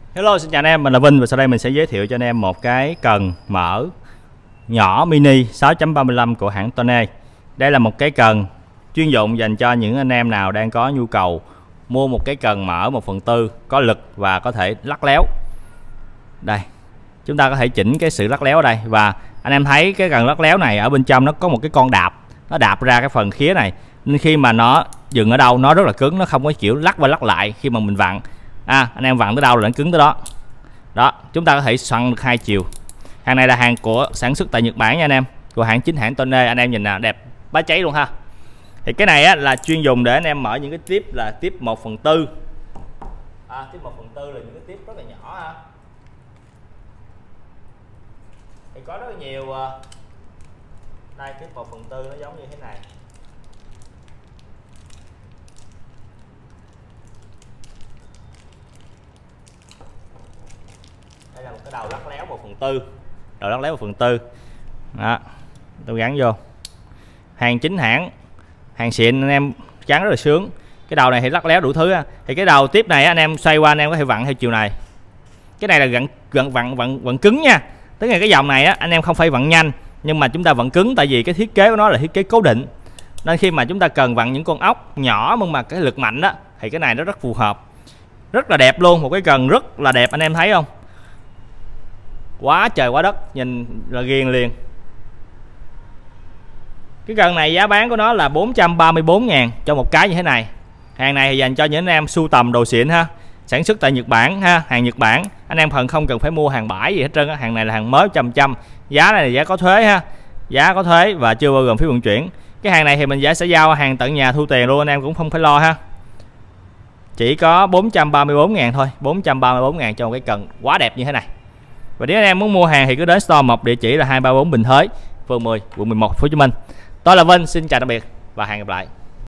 Hello, xin chào anh em, mình là Vinh và sau đây mình sẽ giới thiệu cho anh em một cái cần mở nhỏ mini 6.35 của hãng Tone. Đây là một cái cần chuyên dụng dành cho những anh em nào đang có nhu cầu mua một cái cần mở 1/4 có lực và có thể lắc léo. Đây, chúng ta có thể chỉnh cái sự lắc léo ở đây, và anh em thấy cái cần lắc léo này ở bên trong nó có một cái con đạp, nó đạp ra cái phần khía này, nên khi mà nó dừng ở đâu nó rất là cứng, nó không có kiểu lắc qua lắc lại khi mà mình vặn. Anh em vặn tới đâu là nó cứng tới đó. Đó, chúng ta có thể xoắn được hai chiều. Hàng này là hàng của sản xuất tại Nhật Bản nha anh em, của hãng chính hãng Tone. Anh em nhìn nào, đẹp bá cháy luôn ha. Thì cái này là chuyên dùng để anh em mở những cái tiếp là tiếp 1/4. Tiếp 1/4 là những cái tiếp rất là nhỏ ha. Thì có rất là nhiều. Đây, tiếp 1/4 nó giống như thế này. Đây là một cái đầu lắc léo 1/4, đầu lắc léo 1/4 đó, tôi gắn vô. Hàng chính hãng, hàng xịn, anh em chán rất là sướng. Cái đầu này thì lắc léo đủ thứ. Thì cái đầu tiếp này anh em xoay qua, anh em có thể vặn theo chiều này. Cái này là vặn cứng nha, tức là cái dòng này anh em không phải vặn nhanh, nhưng mà chúng ta vặn cứng, tại vì cái thiết kế của nó là thiết kế cố định, nên khi mà chúng ta cần vặn những con ốc nhỏ nhưng mà cái lực mạnh đó thì cái này nó rất phù hợp, rất là đẹp luôn. Một cái cần rất là đẹp, anh em thấy không, quá trời quá đất, nhìn là ghiền liền. Cái cần này giá bán của nó là 434.000 cho một cái như thế này. Hàng này thì dành cho những anh em sưu tầm đồ xịn ha, sản xuất tại Nhật Bản ha, hàng Nhật Bản. Anh em không cần phải mua hàng bãi gì hết trơn á, hàng này là hàng mới trăm. Giá này là giá có thuế ha, giá có thuế và chưa bao gồm phí vận chuyển. Cái hàng này thì mình sẽ giao hàng tận nhà thu tiền luôn, anh em cũng không phải lo ha. Chỉ có 434.000 thôi, 434.000 cho một cái cần quá đẹp như thế này. Và nếu anh em muốn mua hàng thì cứ đến store một, địa chỉ là 234 Bình Thới, phường 10, quận 11, Thành phố Hồ Chí Minh. Tôi là Vinh, xin chào tạm biệt và hẹn gặp lại.